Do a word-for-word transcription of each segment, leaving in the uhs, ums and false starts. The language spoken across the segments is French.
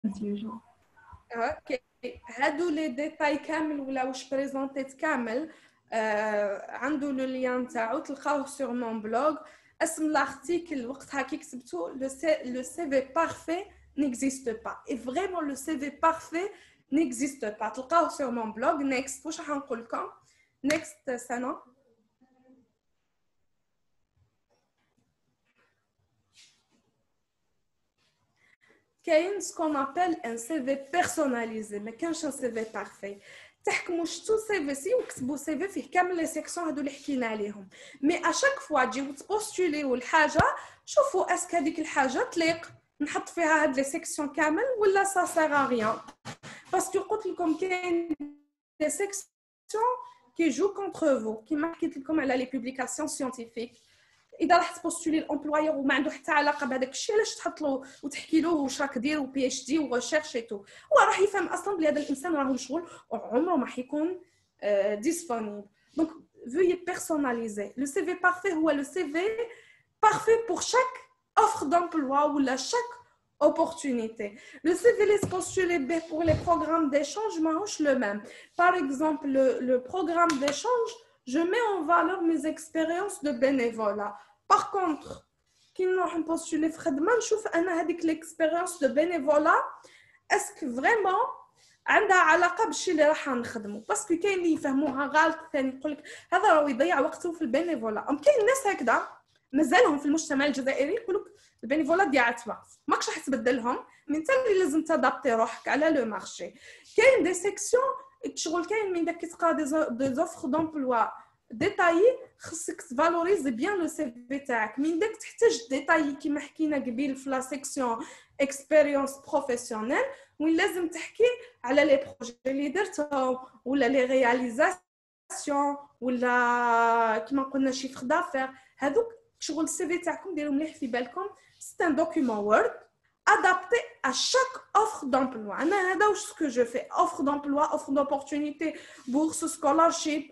usual. اوكي هادو لي ديتاي كامل ولا واش بريزونتيت كامل آه عنده لو لين تاعو تلقاوه سور مون بلوغ. اسم الارتيكل وقتها كي كتبتو لو سي لو سي في بارفي n'existe pas et vraiment le C V parfait n'existe pas. تلقاوه سور مون بلوغ. نيكست واش راح نقول لكم نيكست سنه كاين سكون ابل ان سي في بيرسوناليزي. ما كانش ان سي في بارفي. تحكموا شتو سي في سي وكتبوا سي في فيه كامل لي سيكسيون هادو اللي حكينا عليهم. مي اشاك فوا تجيو تبوستوليو الحاجه شوفوا اسك هذيك الحاجه تليق نحط فيها هاد لي سيكسيون كامل ولا سا سيغ ريان. باسكو قلت لكم كاين لي سيكسيون كي جو كونتر فو كيما حكيت لكم على لي بوبليكاسيون سيانتيفيك. اذا راح تبوستولي الامبلويور وما عنده حتى علاقه بهذاك الشيء علاش تحط له وتحكي له واش راك دير وبي اتش دي وريشيرش ايتو. هو راح يفهم اصلا بلي هذا الانسان راه مشغول وعمره ما حيكون ديسپونيبل. دونك veuillez personnaliser. Le C V parfait هو le C V parfait pour chaque offre d'emploi ou la chaque opportunité. Le C V laisse postuler pour les programmes d'échange ماهوش le même. Par exemple le, le programme d'échange je mets en valeur mes expériences de bénévolat. Par contre, كي نروح نبوستولي في خدمه نشوف انا هذيك ليكسبيريونس دو بينيفولا اسك فريمون عندها علاقه بالشيء اللي راح نخدمه. باسكو كاين اللي يفهموها غلط ثاني يقول لك هذا راه يضيع وقته في البينيفولا. ام كاين ناس هكذا مازالهم في المجتمع الجزائري يقول لك البينيفولا ضيعت وقت ماكش راح تبدلهم. من انت اللي لازم تادابتي روحك على لو مارشي. كاين دي سيكسيون شغل كاين من داك كتلقى دي زوفر دومبلوا ديتايي خصك تفالوريزي بيان لو سي في تاعك. من داك تحتاج ديتايي كيما حكينا قبيل في لا سيكسيون اكسبيريونس بروفيسيونيل وين لازم تحكي على لي بروجي اللي درتهم ولا لي رياليزاسيون ولا كيما قلنا شيفر دافير. هذوك شغل السي في تاعكم ديروا مليح في بالكم. سي ان دوكيومون وورد adapté à chaque offre d'emploi. أنا هذا واش ce que je fais. Offre d'emploi, offre d'opportunité, bourse, scholarship.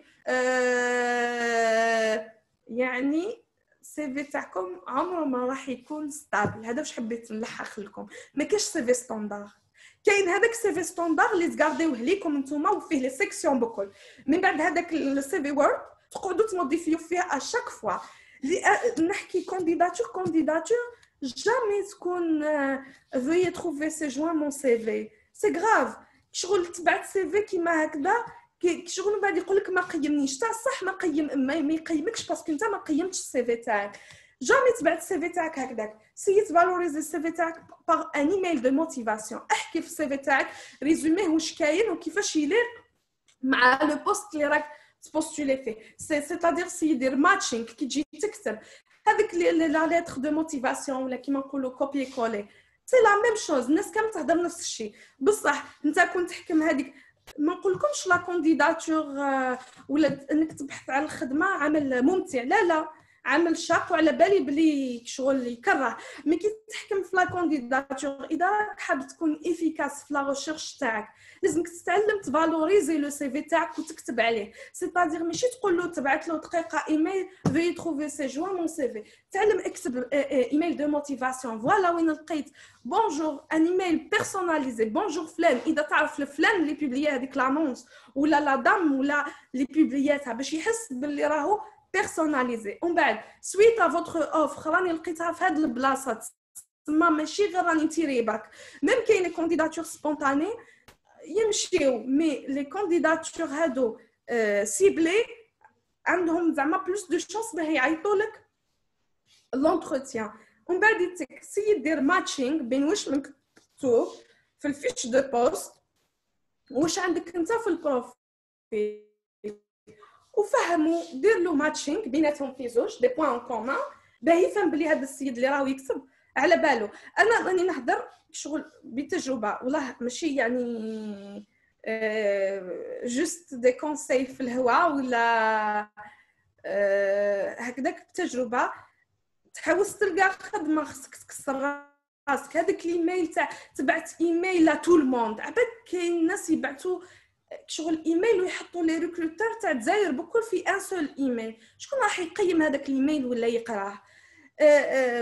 أه... يعني سي في تاعكم عمره ما راح يكون ستابل. هذا واش حبيت نلحق لكم. ما كاينش سي في ستاندار. كاين هذاك سي في ستاندار اللي تغارديوه ليكم نتوما وفيه لي سيكسيون بكل. من بعد هذاك السي في وورد تقعدوا تموديفيو فيها ا شاك فوا. نحكي كانديداتور كانديداتور jamais تكون veuillez trouver ces joints mon C V. c'est grave. شغل تبعت سي في كيما هكذا كي شغل من بعد يقول لك ما قيمنيش. تاع صح ما قيم ما يقيمكش باسكو انت ما قيمتش السي في تاعك. جامي تبعت السي في تاعك هكذاك. سي تفالوريزي السي في تاعك باغ ان ايميل دو موتيفاسيون. احكي في السي في تاعك ريزوميه واش كاين وكيفاش يليق مع لو بوست اللي راك تبوستولي فيه. سي سيتادير سي يدير ماتشينغ كي تجي تكتب هذيك لا ليتر دو موتيفاسيون ولا كيما نقولوا كوبي كولي سي لا ميم شوز. الناس كامل تهضر نفس الشيء بصح انت كنت تحكم هذيك. ما نقولكمش لا كانديداتور ولا انك تبحث على الخدمه عمل ممتع لا لا عمل شاق وعلى بالي بلي شغل يكره. مي كي تحكم في لا كانديداتور اذا راك حاب تكون افيكاس في لا ريشيرش تاعك لازمك تتعلم تفالوريزي لو سي في تاعك وتكتب عليه. سيتادير ماشي تقول له تبعت له دقيقه ايميل في تروفي سي جوان مون سي في. تعلم اكتب ايميل دو موتيفاسيون. فوالا وين لقيت بونجور ان ايميل بيرسوناليزي بونجور فلان. اذا تعرف الفلان اللي بيبليي هذيك لانونس ولا لا دام ولا اللي بيبلياتها باش يحس باللي راهو بيرسوناليزي. ومن بعد سويت ا فوتر اوفر راني لقيتها في هاد البلاصه تما ماشي غير راني نتيري باك. ميم كاين كانديداتور سبونطاني يمشيو مي لي كانديداتور هادو سيبلي عندهم زعما بلوس دو شانس باه يعيطوا لك لونتروتيان. ومن بعد يتك سي دير ماتشينغ بين واش مكتوب في الفيش دو بوست واش عندك انت في البروفيل وفهموا دير له ماتشينغ بيناتهم في زوج دي بوين ان كومون باه يفهم بلي هذا السيد اللي راهو يكتب على باله. انا راني نهضر شغل بتجربه والله ماشي يعني جوست دي كونساي في الهواء ولا هكذاك بتجربه. تحاول تلقى خدمه خصك تكسر راسك. هذاك الايميل تاع تبعت ايميل لا تو الموند عباك كاين الناس يبعثوا شغل ايميل ويحطوا لي ريكروتور تاع الجزائر بكل في ان سول ايميل. شكون راح يقيم هذاك الايميل ولا يقراه؟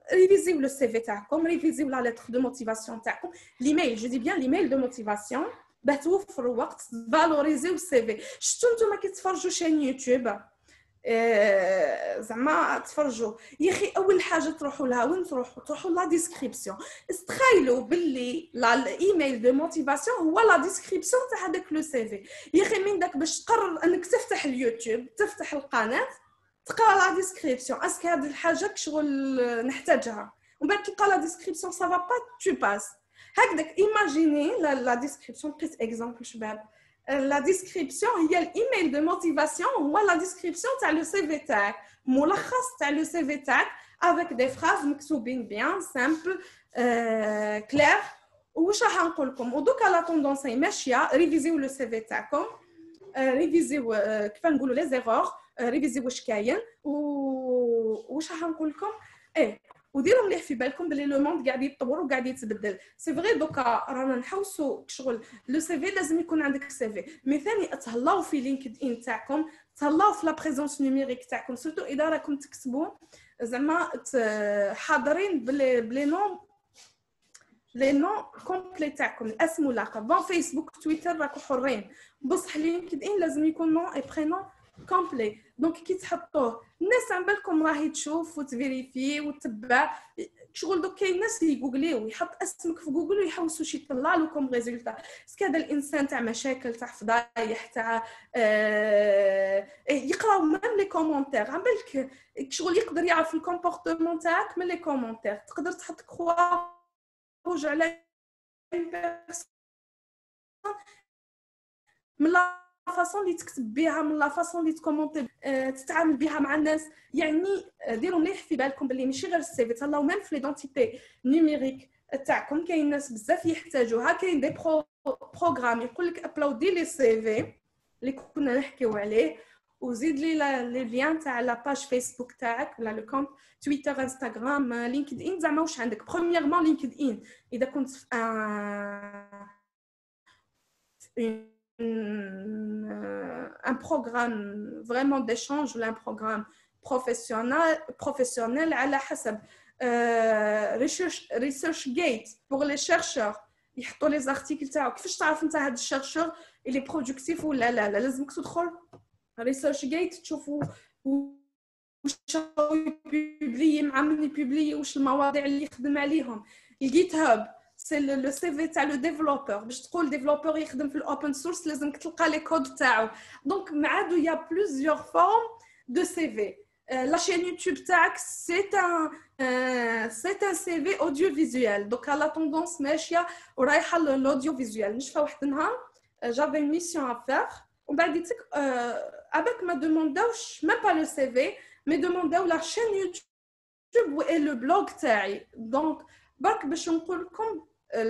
révisez le C V تاعكم révisez la lettre de motivation تاعكم l'email je dis bien l'email de motivation باش توفروا وقت فالوريزيو السي في شفتوا نتوما كتفرجوا شان يوتيوب إيه زعما تفرجوا يا اخي اول حاجه تروحوا لها وين تروحوا تروحوا لا ديسكريبسيون استخيلوا باللي الايميل دو موتيفاسيون هو لا ديسكريبسيون تاع هذاك لو سي في يا اخي من داك باش تقرر انك تفتح اليوتيوب تفتح القناه تقرا لا ديسكريبسيون اسكو هذه الحاجه شغل نحتاجها ومن بعد تلقى لا ديسكريبسيون سافا با تو باس هكذاك ايماجيني لا ديسكريبسيون لقيت اكزامبل شباب لا ديسكريبسيون هي الايميل دو موتيفاسيون هو لا ديسكريبسيون تاع لو سي في تاعك ملخص تاع لو سي في تاعك avec des phrases مكتوبين bien simple euh, clair واش راح نقول لكم ودوكا لا طوندونس ماشيه ريفيزيو لو سي في تاعكم ريفيزيو كيف نقولوا لي زيرور ريفيزيو واش كاين واش راح نقول لكم ايه وديروا مليح في بالكم بلي لو موند قاعد يتطور وقاعد يتبدل سي فري دوكا رانا نحوسوا شغل لو سي في لازم يكون عندك سي في مي ثاني تهلاو في لينكد ان تاعكم تهلاو في لا بريزونس نيميريك تاعكم سورتو اذا راكم تكتبوا زعما حاضرين بلي بلي نون لي نون كومبلي تاعكم الاسم واللقب بون فيسبوك تويتر راكم حرين بصح لينكد ان لازم يكون نون اي برينون كومبلي دونك كي تحطوه الناس عم بالكم راهي تشوف وتفيريفي وتتبع شغل دوك كاين ناس اللي يجوجليو يحط اسمك في جوجل ويحوسوا شي يطلع لكم ريزولتا اسكو هذا الانسان تاع مشاكل تاع فضايح تاع آه يقراو ميم لي كومونتير عم بالك شغل يقدر يعرف الكومبورتمون تاعك من لي كومونتير تقدر تحط كروا روج على بيرسون من لا فاصون اللي تكتب بها من لا فاصون اللي تكومونتي تتعامل بها مع الناس يعني ديروا مليح في بالكم باللي ماشي غير السي في تهلاو ميم في ليدونتيتي نيميريك تاعكم كاين ناس بزاف يحتاجوها كاين دي برو بروغرام يقول لك ابلودي لي سي في اللي كنا نحكيو عليه وزيد لي لي ليان تاع لا باج فيسبوك تاعك ولا لو كونت تويتر انستغرام لينكد ان زعما واش عندك برومييرمون لينكد ان اذا كنت في ان un programme vraiment d'échange ou un programme professionnel professionnel على حسب research research gate pour les chercheurs يحطوا لي زارتيكل تاعو كيفاش تعرف انت هذا الشيرشور اللي برودكتيف ولا لا لا لازمك تدخل research gate تشوفوا واش يبوبلي مع من يبوبلي واش المواضيع اللي يخدم عليهم الجيت هاب سي لو سي في تاع لو ديفلوبر باش تقول ديفلوبر يخدم في الاوبن سورس لازمك تلقى لي كود تاعو دونك معادو يا بلوزيور فورم دو سي في لا شين يوتيوب تاعك سي ان سي ان سي في اوديو فيزوال دوكا لا طوندونس ماشيه ورايحه للاوديو فيزوال نشفى واحد النهار جافي ميسيون ا فير ومن بعد ديتك اباك ما دومونداوش ميم با لو سي في مي دومونداو لا شين يوتيوب و لو بلوغ تاعي دونك برك باش نقول لكم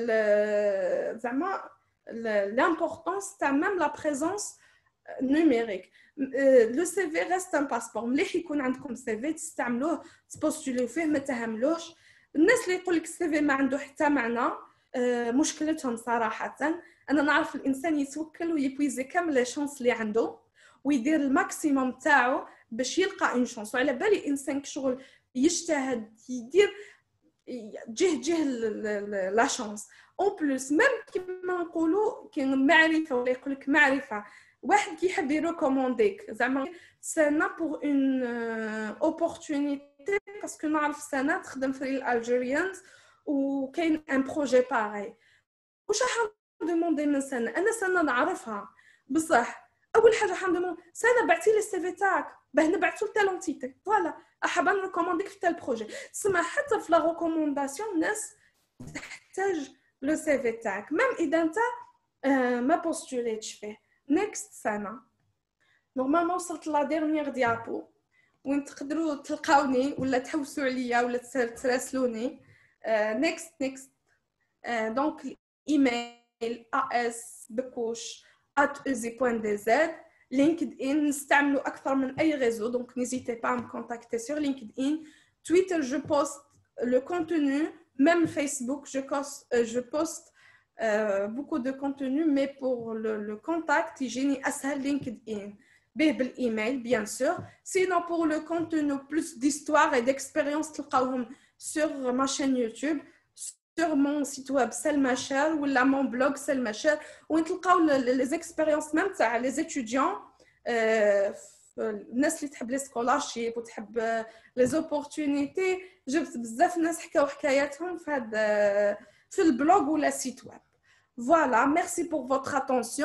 زعما l'importance تاع même la présence numérique le سي في reste un passeport مليح يكون عندكم سي في تستعملوه تبوستوليو فيه ما تهملوش الناس اللي يقول لك السي في ما عنده حتى معنى مشكلتهم صراحه انا نعرف الانسان يتوكل ويبويزي كامل لي شانس اللي عنده ويدير الماكسيموم تاعو باش يلقى اون شانس وعلى بالي الانسان كشغل يجتهد يدير جه جه لا شانس اون بلوس ميم كيما نقولوا كاين معرفه ولا يقول لك معرفه واحد كيحب يريكومونديك زعما سنه بور اون اوبورتونيتي باسكو نعرف سنه تخدم في الالجيريانز وكاين ان بروجي باغي واش راح ندوموندي من سنه انا سنه نعرفها بصح اول حاجه حندوموند سنه بعتي لي السي في تاعك باه نبعثوا لتالونتيتي فوالا احب نريكومونديك في تال بروجي سما حتى في لا ريكومونداسيون الناس تحتاج لو سي في تاعك ميم اذا انت ما بوستوليتش فيه نيكست سنه نورمالمون وصلت لا ديرنيير ديابو وين تقدروا تلقاوني ولا تحوسوا عليا ولا تراسلوني نيكست نيكست دونك الايميل اس بكوش at easy point d z لينكد ان نستعملوا اكثر من اي ريزو دونك نيزيتي با م كونتاكتي سور لينكد ان تويتر جو بوست لو كونتوني même Facebook je poste euh, je poste euh, beaucoup de contenu mais pour le, le contact يجيني اسهل LinkedIn به بالايميل bien sûr sinon pour le contenu plus d'histoire et d'expérience تلقاوهم sur ma chaîne YouTube, sur mon site web Selma Cher ou là mon blog Selma Cher وين تلقاو les expériences même تاع les étudiants الناس اللي تحب لي سكولارشيب وتحب لي زوبورتونيتي. جبت بزاف ناس حكاو حكاياتهم في هذا في البلوغ ولا سيت ويب. Voilà, merci pour votre attention.